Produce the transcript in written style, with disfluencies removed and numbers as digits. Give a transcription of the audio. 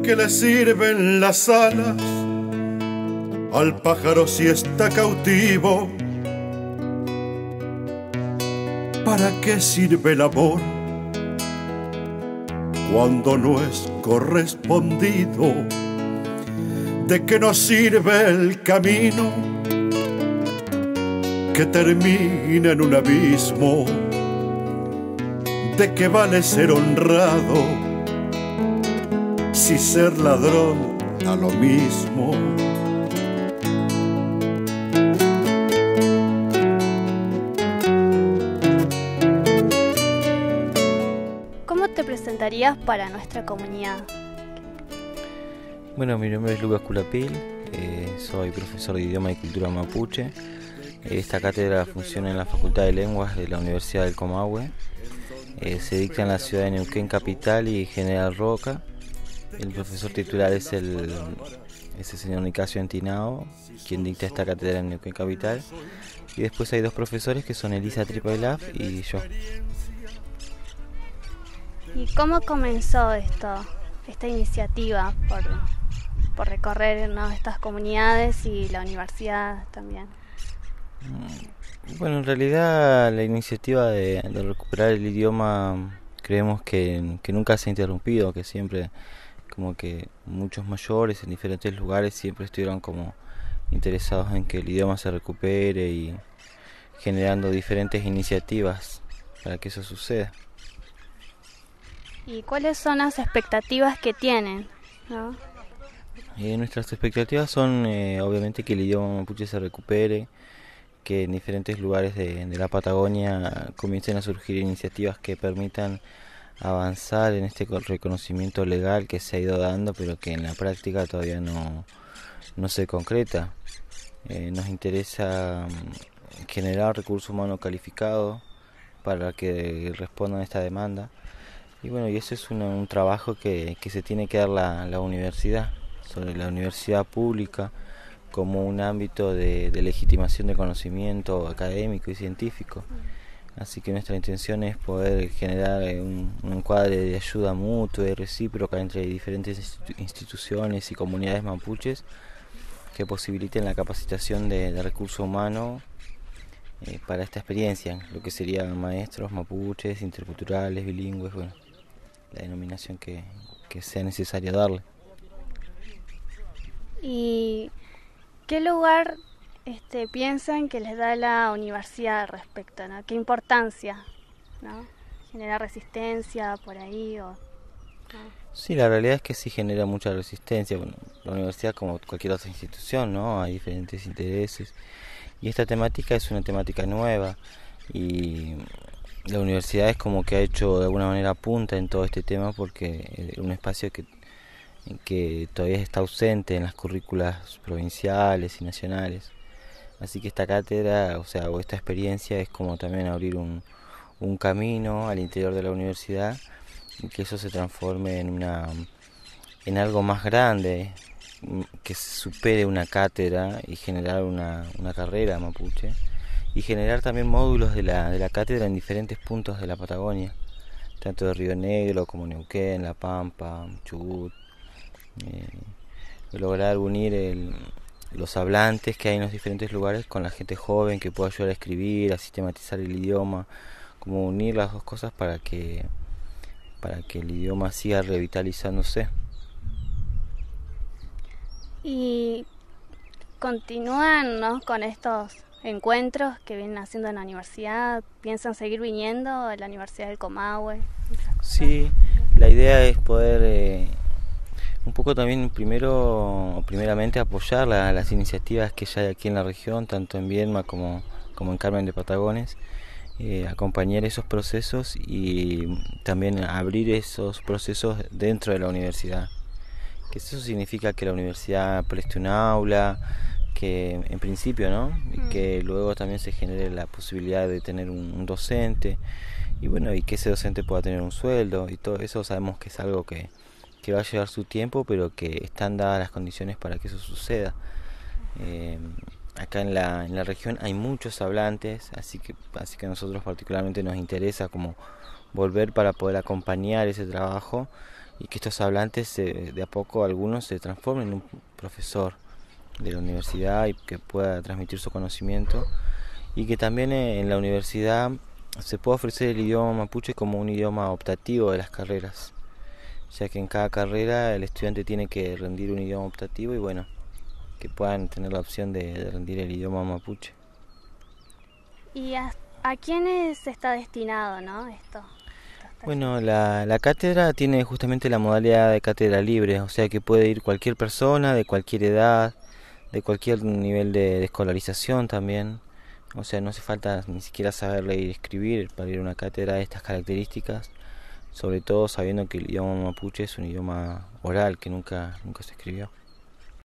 qué le sirven las alas al pájaro si está cautivo? ¿Para qué sirve el amor cuando no es correspondido? ¿De qué nos sirve el camino que termina en un abismo? ¿De qué vale ser honrado si ser ladrón da lo mismo? ¿Cómo te presentarías para nuestra comunidad? Bueno, mi nombre es Lucas Culapil, soy profesor de idioma y cultura mapuche. Esta cátedra funciona en la Facultad de Lenguas de la Universidad del Comahue. Se dicta en la ciudad de Neuquén Capital y General Roca. El profesor titular es el señor Nicasio Antinao, quien dicta esta cátedra en Neuquén Capital. Y después hay dos profesores que son Elisa Tripelaf y yo. ¿Y cómo comenzó esta iniciativa por recorrer, ¿no?, estas comunidades y la universidad también? Bueno, en realidad la iniciativa de recuperar el idioma creemos que nunca se ha interrumpido, que siempre como que muchos mayores en diferentes lugares siempre estuvieron como interesados en que el idioma se recupere y generando diferentes iniciativas para que eso suceda. ¿Y cuáles son las expectativas que tienen, ¿no? Nuestras expectativas son obviamente que el idioma mapuche se recupere, que en diferentes lugares de la Patagonia comiencen a surgir iniciativas que permitan avanzar en este reconocimiento legal que se ha ido dando, pero que en la práctica todavía no se concreta. Nos interesa generar recurso humano calificado para que respondan a esta demanda. Y bueno, y eso es un trabajo que se tiene que dar la universidad, sobre la universidad pública como un ámbito de legitimación de conocimiento académico y científico. Así que nuestra intención es poder generar un encuadre de ayuda mutua y recíproca entre diferentes instituciones y comunidades mapuches que posibiliten la capacitación de recurso humano para esta experiencia, lo que serían maestros mapuches, interculturales, bilingües, bueno, la denominación que sea necesario darle. ¿Y qué lugar piensan que les da la universidad al respecto, ¿no? ¿Qué importancia, ¿no? ¿Genera resistencia por ahí? ¿no? Sí, la realidad es que sí genera mucha resistencia. Bueno, la universidad, como cualquier otra institución, ¿no?, hay diferentes intereses. Y esta temática es una temática nueva. Y la universidad es como que ha hecho de alguna manera punta en todo este tema porque es un espacio que todavía está ausente en las currículas provinciales y nacionales. Así que esta cátedra, o esta experiencia es como también abrir un camino al interior de la universidad y que eso se transforme en algo más grande, que supere una cátedra y generar una carrera mapuche y generar también módulos de la cátedra en diferentes puntos de la Patagonia, tanto de Río Negro como Neuquén, La Pampa, Chubut. Lograr unir los hablantes que hay en los diferentes lugares con la gente joven que pueda ayudar a escribir, a sistematizar el idioma, como unir las dos cosas para que el idioma siga revitalizándose. Y continúan, ¿no?, con estos encuentros que vienen haciendo en la universidad. ¿Piensan seguir viniendo a la Universidad del Comahue? Sí, la idea es poder un poco también primeramente apoyar las iniciativas que ya hay aquí en la región, tanto en Viedma como en Carmen de Patagones, acompañar esos procesos y también abrir esos procesos dentro de la universidad. Que eso significa que la universidad preste un aula, que en principio, ¿no?, que luego también se genere la posibilidad de tener un docente y bueno, y que ese docente pueda tener un sueldo y todo eso. Sabemos que es algo que va a llevar su tiempo, pero que están dadas las condiciones para que eso suceda. Acá en la región hay muchos hablantes, así que a nosotros particularmente nos interesa como volver para poder acompañar ese trabajo y que estos hablantes de a poco algunos se transformen en un profesor de la universidad y que pueda transmitir su conocimiento, y que también en la universidad se pueda ofrecer el idioma mapuche como un idioma optativo de las carreras, ya que en cada carrera el estudiante tiene que rendir un idioma optativo y bueno, que puedan tener la opción de rendir el idioma mapuche. ¿Y a quiénes está destinado, no, esto? Bueno, la cátedra tiene justamente la modalidad de cátedra libre, o sea que puede ir cualquier persona de cualquier edad, de cualquier nivel de escolarización también. O sea, no hace falta ni siquiera saber leer y escribir para ir a una cátedra de estas características, sobre todo sabiendo que el idioma mapuche es un idioma oral que nunca se escribió.